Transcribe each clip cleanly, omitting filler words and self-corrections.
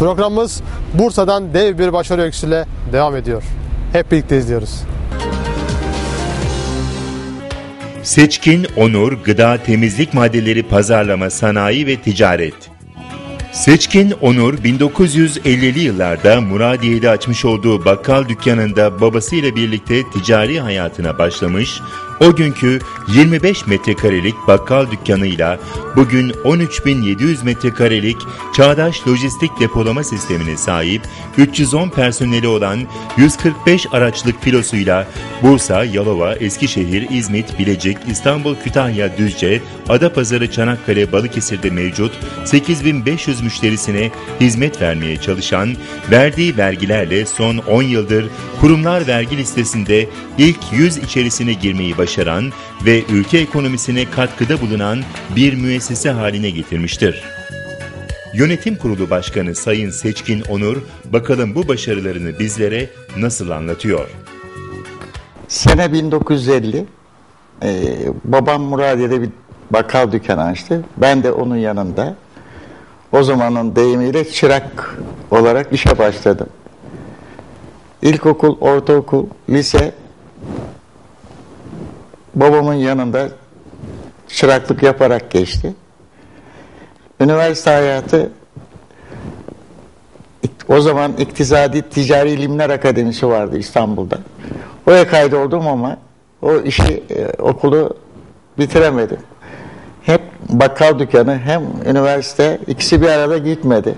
Programımız Bursa'dan dev bir başarı öyküsüyle devam ediyor. Hep birlikte izliyoruz. Seçkin Onur Gıda Temizlik Maddeleri Pazarlama Sanayi ve Ticaret. Seçkin Onur 1950'li yıllarda Muradiye'de açmış olduğu bakkal dükkanında babasıyla birlikte ticari hayatına başlamış, o günkü 25 metrekarelik bakkal dükkanıyla bugün 13.700 metrekarelik çağdaş lojistik depolama sistemine sahip 310 personeli olan 145 araçlık filosuyla Bursa, Yalova, Eskişehir, İzmit, Bilecik, İstanbul, Kütahya, Düzce, Adapazarı, Çanakkale, Balıkesir'de mevcut 8.500 müşterisine hizmet vermeye çalışan, verdiği vergilerle son 10 yıldır kurumlar vergi listesinde ilk 100 içerisine girmeyi başaran ve ülke ekonomisine katkıda bulunan bir müessese haline getirmiştir. Yönetim Kurulu Başkanı Sayın Seçkin Onur, bakalım bu başarılarını bizlere nasıl anlatıyor? Sene 1950, babam Muradiye'de bir bakkal dükkanı açtı. Ben de onun yanında, o zamanın deyimiyle çırak olarak işe başladım. İlkokul, ortaokul, lise, babamın yanında çıraklık yaparak geçti. Üniversite hayatı, o zaman İktisadi Ticari İlimler Akademisi vardı İstanbul'da. Oraya kaydoldum ama o okulu bitiremedim. Hep bakkal dükkanı hem üniversite, ikisi bir arada gitmedi.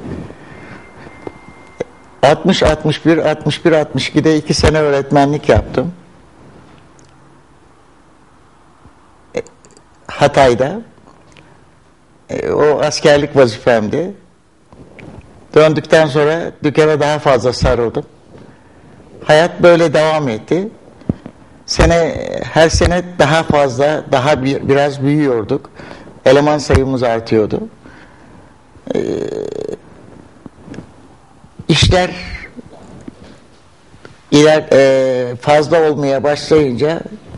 61-62'de 2 sene öğretmenlik yaptım. Hatay'da. O askerlik vazifemdi. Döndükten sonra dükkana daha fazla sarıldım. Hayat böyle devam etti. Her sene daha fazla, biraz büyüyorduk. Eleman sayımız artıyordu. İşler fazla olmaya başlayınca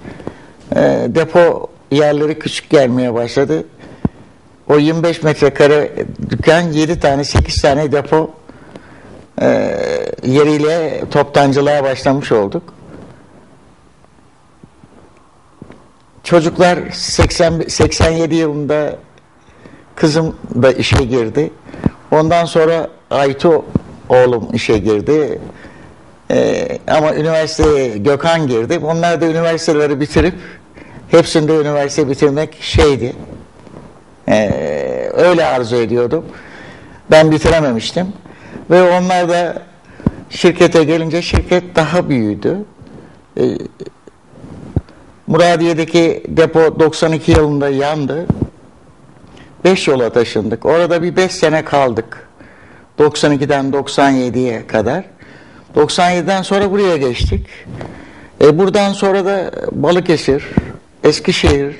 depo yerleri küçük gelmeye başladı. O 25 metrekare dükkan 7 tane 8 tane depo yeriyle toptancılığa başlamış olduk. Çocuklar 87 yılında kızım da işe girdi. Ondan sonra Aytu oğlum işe girdi. Ama üniversiteye Gökhan girdi. Onlar da üniversiteleri bitirip hepsinde üniversite bitirmek şeydi. Öyle arzu ediyordum. Ben bitirememiştim. Ve onlar da şirkete gelince şirket daha büyüdü. Muradiye'deki depo 92 yılında yandı. 5 yola taşındık. Orada bir 5 sene kaldık. 92'den 97'ye kadar. 97'den sonra buraya geçtik. Buradan sonra da Balıkesir, Eskişehir,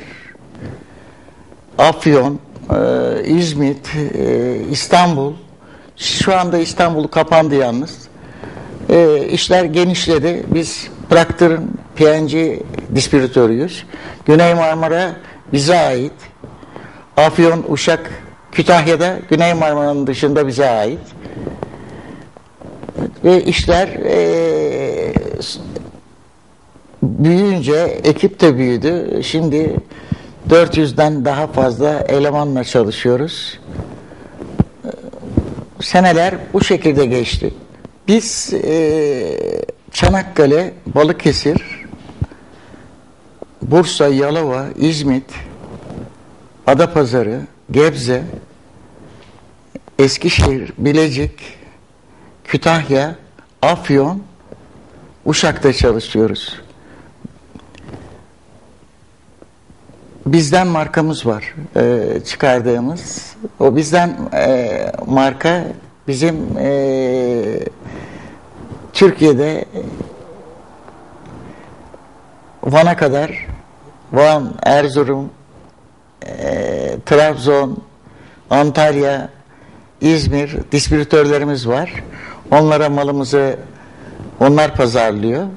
Afyon, İzmit, İstanbul. Şu anda İstanbul kapandı yalnız. İşler genişledi. Biz Procter'ın P&G distribütörüyüz. Güney Marmara bize ait. Afyon, Uşak, Kütahya'da Güney Marmara'nın dışında bize ait. Ve işler büyüyünce ekip de büyüdü. Şimdi 400'den daha fazla elemanla çalışıyoruz. Seneler bu şekilde geçti. Biz Çanakkale, Balıkesir, Bursa, Yalova, İzmit, Adapazarı, Gebze, Eskişehir, Bilecik, Kütahya, Afyon, Uşak'ta çalışıyoruz. Bizden markamız var çıkardığımız. O bizden marka bizim Türkiye'de Van'a kadar, Van, Erzurum, Trabzon, Antalya, İzmir distribütörlerimiz var. Onlara malımızı onlar pazarlıyor.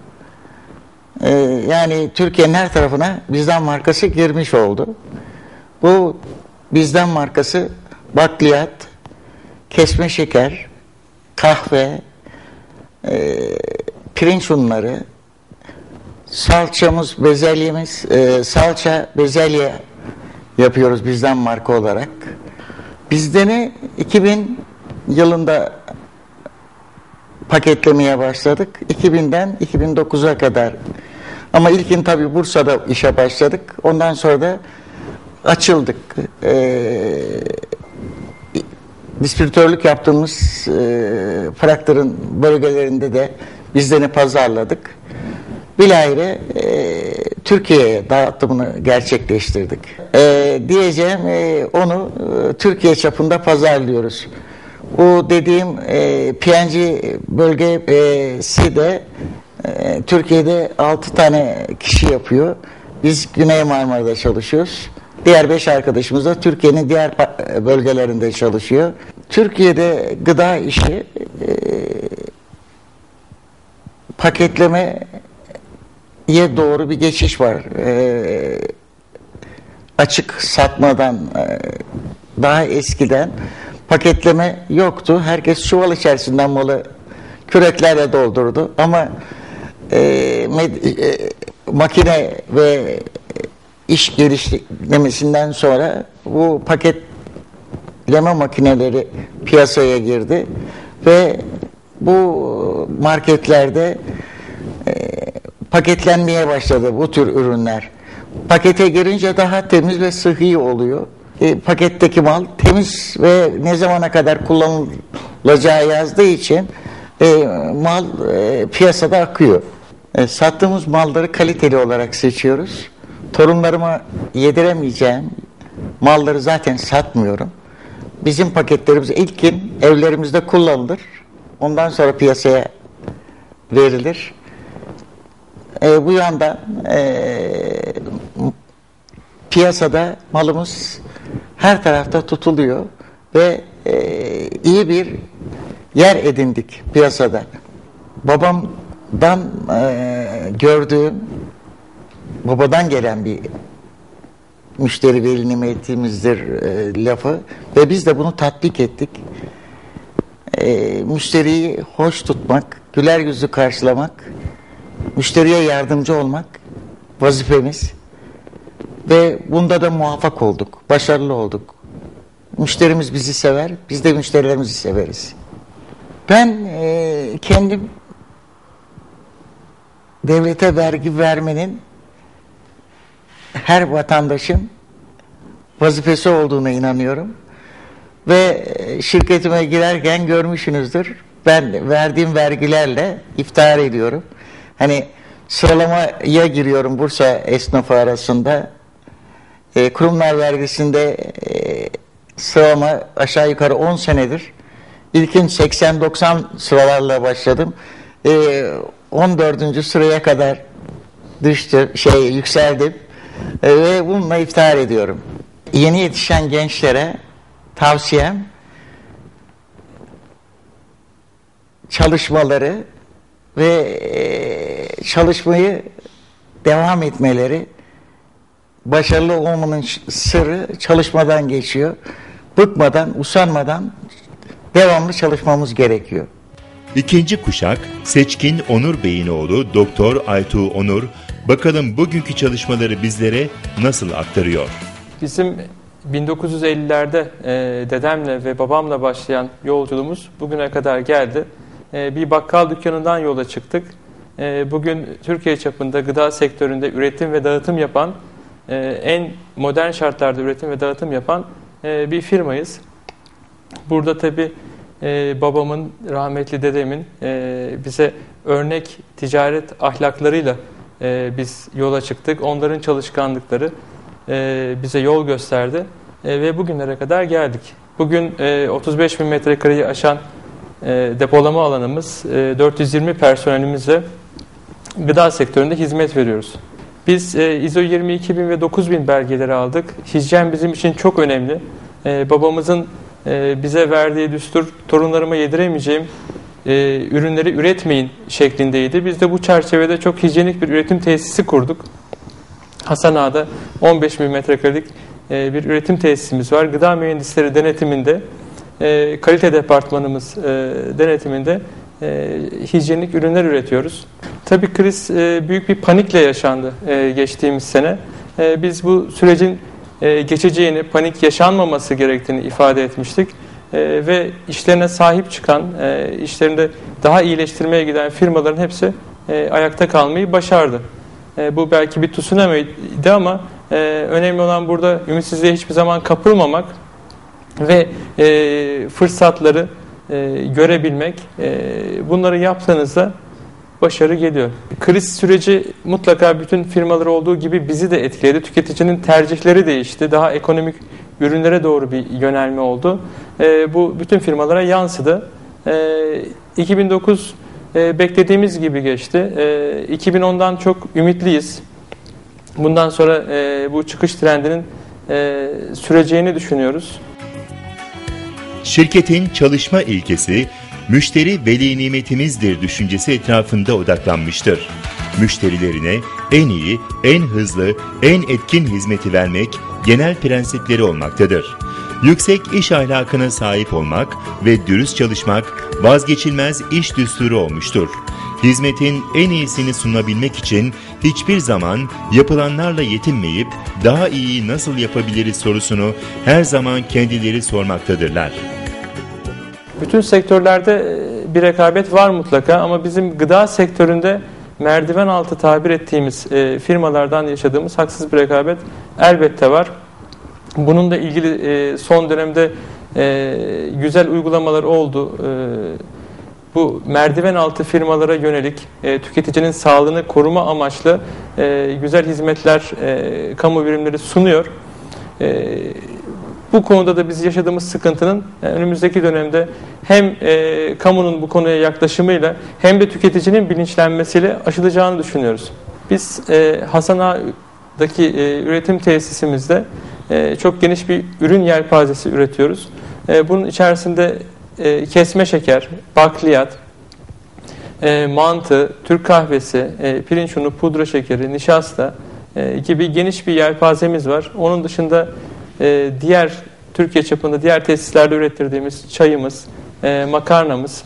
Yani Türkiye'nin her tarafına bizden markası girmiş oldu. Bu bizden markası bakliyat, kesme şeker, kahve, pirinç unları, salçamız, bezelyemiz, salça, bezelye yapıyoruz bizden marka olarak. Bizden'i 2000 yılında paketlemeye başladık. 2000'den 2009'a kadar. Ama ilkin tabii Bursa'da işe başladık. Ondan sonra da açıldık. Distribütörlük yaptığımız Praktır'ın bölgelerinde de bizden'i pazarladık. Bilahare Türkiye'ye dağıtımını gerçekleştirdik. Diyeceğim onu Türkiye çapında pazarlıyoruz. Bu dediğim PNG bölgesi de Türkiye'de 6 tane kişi yapıyor. Biz Güney Marmara'da çalışıyoruz. Diğer 5 arkadaşımız da Türkiye'nin diğer bölgelerinde çalışıyor. Türkiye'de gıda işi paketlemeye doğru bir geçiş var. Açık satmadan daha eskiden paketleme yoktu. Herkes çuval içerisinden malı küreklerle doldurdu. Ama makine ve iş gelişmesinden sonra bu paketleme makineleri piyasaya girdi ve bu marketlerde paketlenmeye başladı bu tür ürünler. Pakete girince daha temiz ve sıhhi oluyor. Paketteki mal temiz ve ne zamana kadar kullanılacağı yazdığı için mal piyasada akıyor. Sattığımız malları kaliteli olarak seçiyoruz. Torunlarıma yediremeyeceğim malları zaten satmıyorum. Bizim paketlerimiz ilkin evlerimizde kullanılır. Ondan sonra piyasaya verilir. Bu yandan piyasada malımız her tarafta tutuluyor ve iyi bir yer edindik piyasada. Babamdan gördüğüm, babadan gelen bir müşteri veli nimetimizdir lafı ve biz de bunu tatbik ettik. Müşteriyi hoş tutmak, güler yüzlü karşılamak, müşteriye yardımcı olmak vazifemiz ve bunda da muvaffak olduk, başarılı olduk. Müşterimiz bizi sever, biz de müşterilerimizi severiz. Ben kendim devlete vergi vermenin her vatandaşın vazifesi olduğuna inanıyorum. Ve şirketime girerken görmüşsünüzdür. Ben verdiğim vergilerle iftihar ediyorum. Hani sıralamaya giriyorum Bursa esnafı arasında. Kurumlar vergisinde sıralama aşağı yukarı 10 senedir. İlkin 80-90 sıralarla başladım. 14. sıraya kadar yükseldim. Ve bununla iftihar ediyorum. Yeni yetişen gençlere tavsiyem çalışmaları ve çalışmayı devam etmeleri. Başarılı olmanın sırrı çalışmadan geçiyor. Bıkmadan, usanmadan devamlı çalışmamız gerekiyor. İkinci kuşak Seçkin Onur Bey'in oğlu Doktor Aytuğ Onur, bakalım bugünkü çalışmaları bizlere nasıl aktarıyor? Bizim 1950'lerde dedemle ve babamla başlayan yolculuğumuz bugüne kadar geldi. Bir bakkal dükkanından yola çıktık. Bugün Türkiye çapında gıda sektöründe üretim ve dağıtım yapan, en modern şartlarda üretim ve dağıtım yapan bir firmayız. Burada tabii babamın, rahmetli dedemin bize örnek ticaret ahlaklarıyla biz yola çıktık. Onların çalışkanlıkları bize yol gösterdi ve bugünlere kadar geldik. Bugün 35.000 metrekareyi aşan depolama alanımız, 420 personelimizle gıda sektöründe hizmet veriyoruz. Biz ISO 22000 ve 9000 belgeleri aldık. Hijyen bizim için çok önemli. Babamızın bize verdiği düstur, torunlarıma yediremeyeceğim ürünleri üretmeyin şeklindeydi. Biz de bu çerçevede çok hijyenik bir üretim tesisi kurduk. Hasan Ağa'da 15.000 metrekarelik bir üretim tesisimiz var. Gıda mühendisleri denetiminde kalite departmanımız denetiminde hijyenik ürünler üretiyoruz. Tabii kriz büyük bir panikle yaşandı geçtiğimiz sene. Biz bu sürecin geçeceğini, panik yaşanmaması gerektiğini ifade etmiştik. Ve işlerine sahip çıkan, işlerinde daha iyileştirmeye giden firmaların hepsi ayakta kalmayı başardı. Bu belki bir tsunami'ydi ama önemli olan burada ümitsizliğe hiçbir zaman kapılmamak ve fırsatları görebilmek. Bunları yaptığınızda başarı geliyor. Kriz süreci mutlaka bütün firmaları olduğu gibi bizi de etkiledi. Tüketicinin tercihleri değişti. Daha ekonomik ürünlere doğru bir yönelme oldu. Bu bütün firmalara yansıdı. 2009 beklediğimiz gibi geçti. 2010'dan çok ümitliyiz. Bundan sonra bu çıkış trendinin süreceğini düşünüyoruz. Şirketin çalışma ilkesi, müşteri veli nimetimizdir düşüncesi etrafında odaklanmıştır. Müşterilerine en iyi, en hızlı, en etkin hizmeti vermek genel prensipleri olmaktadır. Yüksek iş ahlakına sahip olmak ve dürüst çalışmak vazgeçilmez iş düsturu olmuştur. Hizmetin en iyisini sunabilmek için hiçbir zaman yapılanlarla yetinmeyip daha iyi nasıl yapabiliriz sorusunu her zaman kendileri sormaktadırlar. Bütün sektörlerde bir rekabet var mutlaka ama bizim gıda sektöründe merdiven altı tabir ettiğimiz firmalardan yaşadığımız haksız bir rekabet elbette var. Bununla ilgili son dönemde güzel uygulamalar oldu. Bu merdiven altı firmalara yönelik tüketicinin sağlığını koruma amaçlı güzel hizmetler, kamu birimleri sunuyor. Bu konuda da biz yaşadığımız sıkıntının önümüzdeki dönemde hem kamunun bu konuya yaklaşımıyla hem de tüketicinin bilinçlenmesiyle aşılacağını düşünüyoruz. Biz Hasan Ağa'daki üretim tesisimizde çok geniş bir ürün yelpazesi üretiyoruz. Bunun içerisinde kesme şeker, bakliyat, mantı, Türk kahvesi, pirinç unu, pudra şekeri, nişasta gibi geniş bir yelpazemiz var. Onun dışında diğer Türkiye çapında diğer tesislerde ürettirdiğimiz çayımız, makarnamız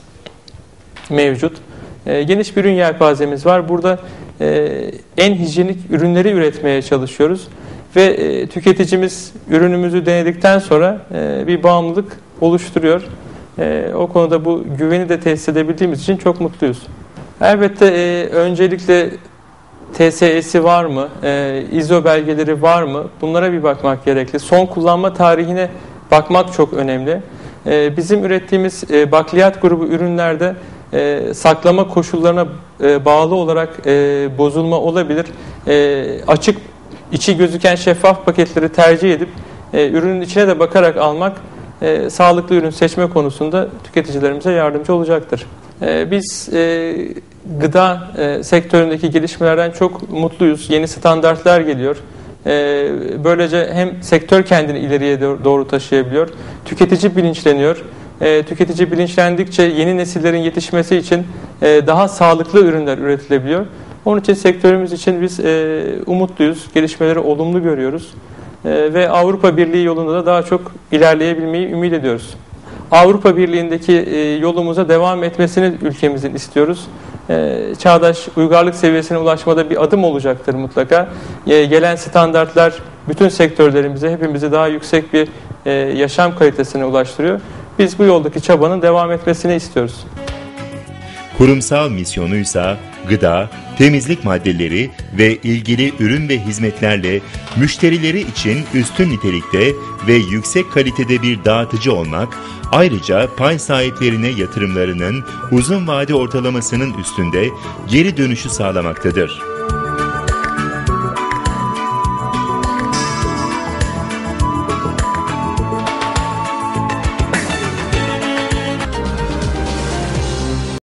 mevcut. Geniş bir ürün yelpazemiz var. Burada en hijyenik ürünleri üretmeye çalışıyoruz. Ve tüketicimiz ürünümüzü denedikten sonra bir bağımlılık oluşturuyor. O konuda bu güveni de tesis edebildiğimiz için çok mutluyuz. Elbette öncelikle TSE'si var mı? ISO belgeleri var mı? Bunlara bir bakmak gerekli. Son kullanma tarihine bakmak çok önemli. Bizim ürettiğimiz bakliyat grubu ürünlerde saklama koşullarına bağlı olarak bozulma olabilir. Açık, içi gözüken şeffaf paketleri tercih edip ürünün içine de bakarak almak sağlıklı ürün seçme konusunda tüketicilerimize yardımcı olacaktır. Biz gıda sektöründeki gelişmelerden çok mutluyuz. Yeni standartlar geliyor. Böylece hem sektör kendini ileriye doğru taşıyabiliyor, tüketici bilinçleniyor. Tüketici bilinçlendikçe yeni nesillerin yetişmesi için daha sağlıklı ürünler üretilebiliyor. Onun için sektörümüz için biz umutluyuz, gelişmeleri olumlu görüyoruz ve Avrupa Birliği yolunda da daha çok ilerleyebilmeyi ümit ediyoruz. Avrupa Birliği'ndeki yolumuza devam etmesini ülkemizin istiyoruz. Çağdaş uygarlık seviyesine ulaşmada bir adım olacaktır mutlaka. Gelen standartlar bütün sektörlerimize, hepimize daha yüksek bir yaşam kalitesine ulaştırıyor. Biz bu yoldaki çabanın devam etmesini istiyoruz. Kurumsal misyonuysa gıda, temizlik maddeleri ve ilgili ürün ve hizmetlerle müşterileri için üstün nitelikte ve yüksek kalitede bir dağıtıcı olmak, ayrıca pay sahiplerine yatırımlarının uzun vade ortalamasının üstünde geri dönüşü sağlamaktadır.